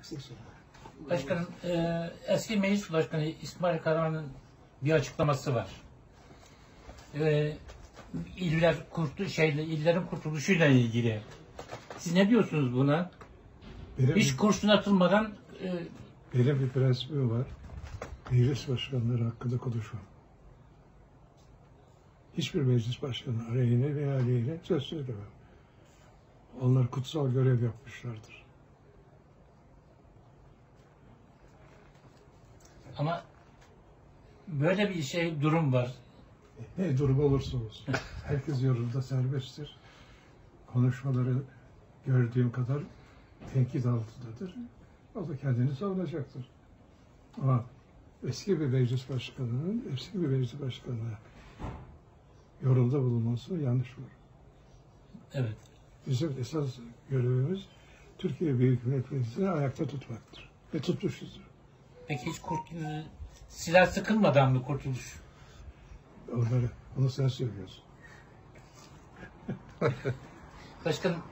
Başkanım, eski Meclis Başkanı İsmail Karahan'ın bir açıklaması var. İllerin kurtuluşuyla ilgili. Siz ne diyorsunuz buna? Hiç kurşun atılmadan... Benim bir prensibim var. Meclis başkanları hakkında konuşmam. Hiçbir meclis başkanı aleyhine veya aleyhine söz söylemem. Onlar kutsal görev yapmışlardır. Ama böyle bir durum var. Ne durum olursa olsun. Herkes yolunda serbesttir. Konuşmaları gördüğüm kadar tenkit altındadır. O da kendini savunacaktır. Ama eski bir meclis başkanına yorumda bulunması yanlış olur. Evet. Bizim esas görevimiz Türkiye Büyük Millet Meclisi'ni ayakta tutmaktır. Ve tutmuşuzdur. Peki hiç silah sıkılmadan mı kurtuluş? Onu sen söylüyorsun. Başkanım,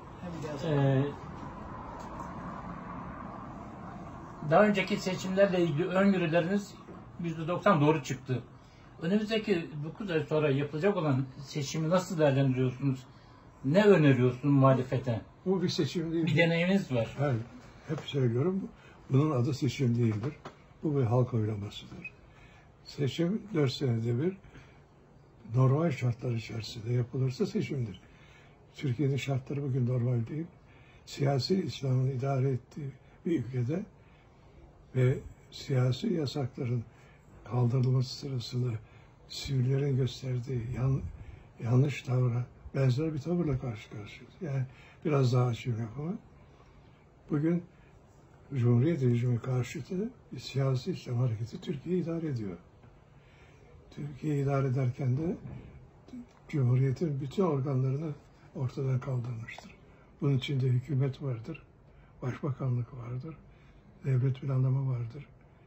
daha önceki seçimlerle ilgili öngörüleriniz %90 doğru çıktı. Önümüzdeki 9 ay sonra yapılacak olan seçimi nasıl değerlendiriyorsunuz? Ne öneriyorsunuz muhalefete? Bu bir seçim değil. Bir deneyiminiz var. Ben hep söylüyorum, bunun adı seçim değildir. Bu bir halk oylamasıdır. Seçim 4 senede bir normal şartlar içerisinde yapılırsa seçimdir. Türkiye'nin şartları bugün normal değil. Siyasi İslam'ın idare ettiği bir ülkede ve siyasi yasakların kaldırılması sırasında sivillerin gösterdiği yanlış tavra benzer bir tavırla karşı karşıyayız. Yani biraz daha açayım ama bugün Cumhuriyet rejimi karşıtı siyasi İslam hareketi Türkiye'yi idare ediyor. Türkiye'yi idare ederken de Cumhuriyet'in bütün organlarını ortadan kaldırmıştır. Bunun içinde hükümet vardır, başbakanlık vardır, devlet planlama vardır,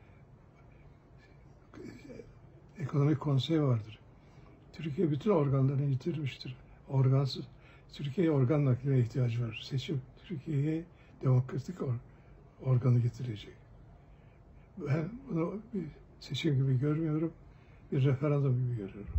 ekonomik konsey vardır. Türkiye bütün organlarını yitirmiştir. Organsız. Türkiye'ye organ nakline ihtiyacı var. Seçim Türkiye'ye demokratik organı getirecek. Ben bunu bir seçim gibi görmüyorum, bir referandum gibi görüyorum.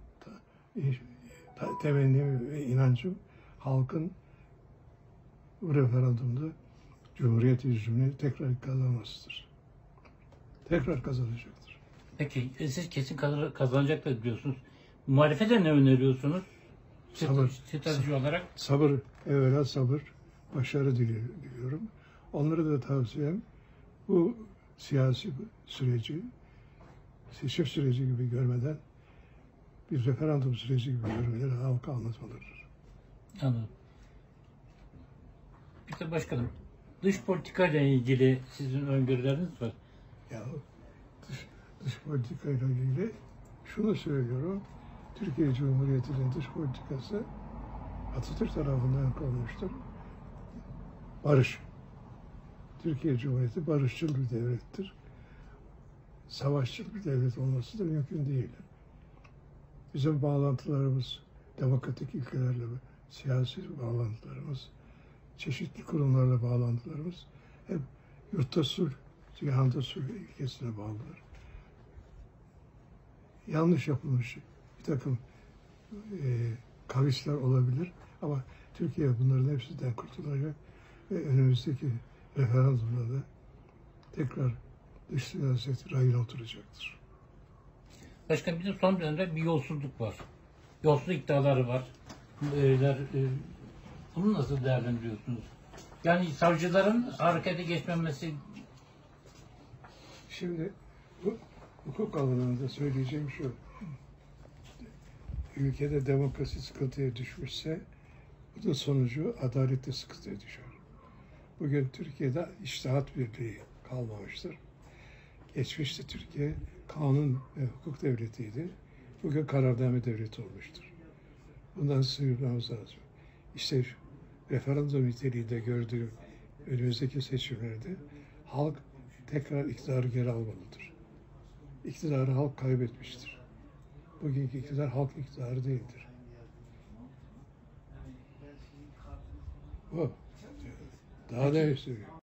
Temennim ve inancım halkın bu referandumda Cumhuriyet rejimini tekrar kazanmasıdır. Tekrar kazanacaktır. Peki siz kesin kazanacaktır diyorsunuz. Muhalefete ne öneriyorsunuz? Strateji olarak? Sabır, evvela sabır, başarı diliyorum. Onlara da tavsiyem bu siyasi süreci, seçim süreci gibi görmeden bir referandum süreci gibi görmeleri halka anlatmalıdır. Anladım. Bir de başkanım, dış politika ile ilgili sizin öngörüleriniz var. Ya dış politika ile ilgili şunu söylüyorum. Türkiye Cumhuriyeti'nin dış politikası Atatürk tarafından konulmuştur. Barış. Türkiye Cumhuriyeti barışçıl bir devlettir. Savaşçıl bir devlet olması da mümkün değildir. Bizim bağlantılarımız, demokratik ülkelerle, siyasi bağlantılarımız, çeşitli kurumlarla bağlantılarımız hep yurtta sulh, cihanda sulh ilkesine bağlıdır. Yanlış yapılmış bir takım kavisler olabilir ama Türkiye bunların hepsinden kurtulacak ve önümüzdeki referandumda da tekrar dış siyaset rayına oturacaktır. Başkan, bir de son dönemde bir yolsuzluk var. Yolsuzluk iddiaları var. Bunu nasıl değerlendiriyorsunuz? Yani savcıların harekete geçmemesi... Şimdi bu hukuk alanında söyleyeceğim şu. Ülkede demokrasi sıkıntıya düşmüşse bu da sonucu adalette sıkıntıya düşer. Bugün Türkiye'de içtihat birliği kalmamıştır. Geçmişte Türkiye kanun ve hukuk devletiydi. Bugün kararname devleti olmuştur. Bundan sıyrılmamız lazım. İşte referandum niteliğinde gördüğüm önümüzdeki seçimlerde halk tekrar iktidarı geri almalıdır. İktidarı halk kaybetmiştir. Bugünkü iktidar halk iktidarı değildir. Bu. Daha ne söylüyor?